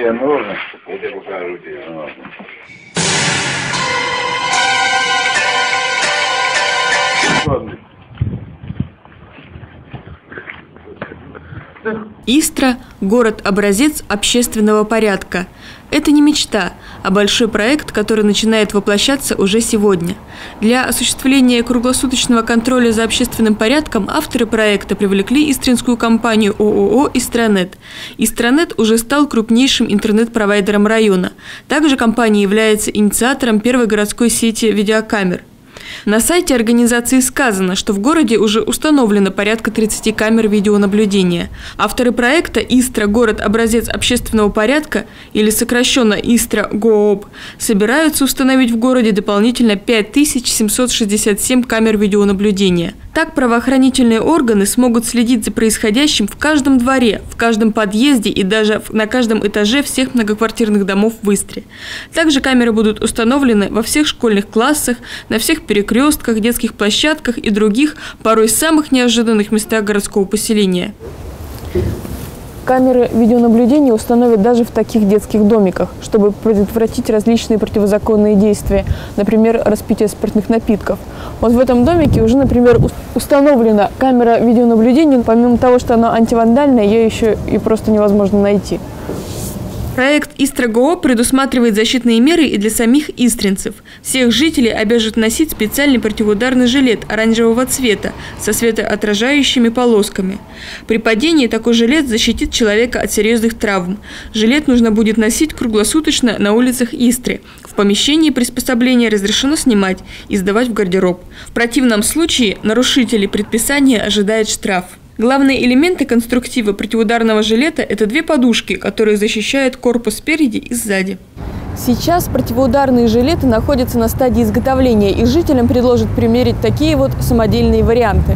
тебе нужно? Вот я покажу тебе. Истра – город-образец общественного порядка. Это не мечта, а большой проект, который начинает воплощаться уже сегодня. Для осуществления круглосуточного контроля за общественным порядком авторы проекта привлекли истринскую компанию ООО «Истранет». «Истранет» уже стал крупнейшим интернет-провайдером района. Также компания является инициатором первой городской сети видеокамер. На сайте организации сказано, что в городе уже установлено порядка 30 камер видеонаблюдения. Авторы проекта «Истра. Город-образец общественного порядка» или сокращенно «Истра. ГООП» собираются установить в городе дополнительно 5767 камер видеонаблюдения. Так правоохранительные органы смогут следить за происходящим в каждом дворе, в каждом подъезде и даже на каждом этаже всех многоквартирных домов в Истре. Также камеры будут установлены во всех школьных классах, на всех перекрестках, детских площадках и других, порой самых неожиданных местах городского поселения. Камеры видеонаблюдения установят даже в таких детских домиках, чтобы предотвратить различные противозаконные действия, например, распитие спиртных напитков. Вот в этом домике уже, например, установлена камера видеонаблюдения. Помимо того, что она антивандальная, ее еще и просто невозможно найти. Проект «Истра-ГООП» предусматривает защитные меры и для самих истринцев. Всех жителей обяжут носить специальный противоударный жилет оранжевого цвета со светоотражающими полосками. При падении такой жилет защитит человека от серьезных травм. Жилет нужно будет носить круглосуточно на улицах Истры. В помещении приспособления разрешено снимать и сдавать в гардероб. В противном случае нарушители предписания ожидает штраф. Главные элементы конструктива противоударного жилета – это две подушки, которые защищают корпус спереди и сзади. Сейчас противоударные жилеты находятся на стадии изготовления, и жителям предложат примерить такие вот самодельные варианты.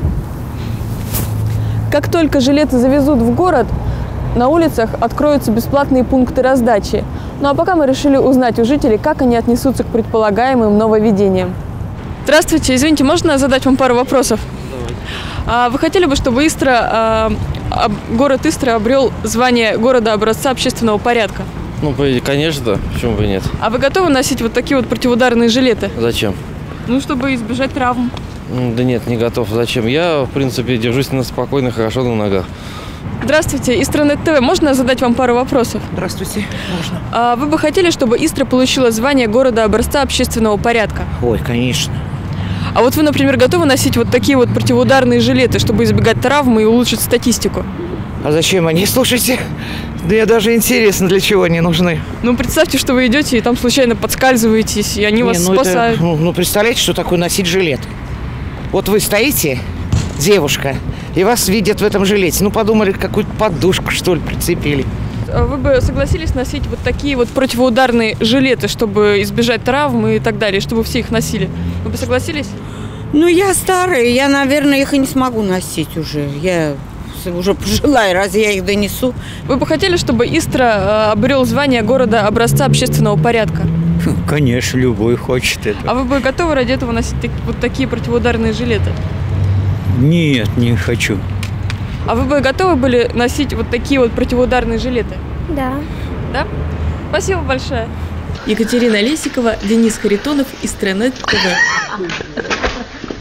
Как только жилеты завезут в город, на улицах откроются бесплатные пункты раздачи. Ну а пока мы решили узнать у жителей, как они отнесутся к предполагаемым нововведениям. Здравствуйте, извините, можно задать вам пару вопросов? Вы хотели бы, чтобы город Истра обрел звание города-образца общественного порядка? Ну, конечно, почему бы и нет. А вы готовы носить вот такие вот противоударные жилеты? Зачем? Ну, чтобы избежать травм. Да нет, не готов. Зачем? Я, в принципе, держусь спокойно, хорошо на ногах. Здравствуйте, Истранет ТВ. Можно задать вам пару вопросов? Здравствуйте, можно. Вы бы хотели, чтобы Истра получила звание города-образца общественного порядка? Ой, конечно. А вот вы, например, готовы носить вот такие вот противоударные жилеты, чтобы избегать травмы и улучшить статистику? А зачем они? Слушайте, да я даже интересно, для чего они нужны. Ну, представьте, что вы идете и там случайно подскальзываетесь, и они вас спасают. Представляете, что такое носить жилет? Вот вы стоите, девушка, и вас видят в этом жилете. Ну, подумали, какую-то подушку, что ли, прицепили. Вы бы согласились носить вот такие вот противоударные жилеты, чтобы избежать травм и так далее, чтобы все их носили? Вы бы согласились? Ну, я старая, я, наверное, их и не смогу носить уже. Я уже пожилая, разве я их донесу? Вы бы хотели, чтобы Истра обрел звание города-образца общественного порядка? Конечно, любой хочет это. А вы бы готовы ради этого носить вот такие противоударные жилеты? Нет, не хочу. А вы бы готовы были носить вот такие вот противоударные жилеты? Да. Да? Спасибо большое. Екатерина Лесикова, Денис Харитонов, Истранет ТВ.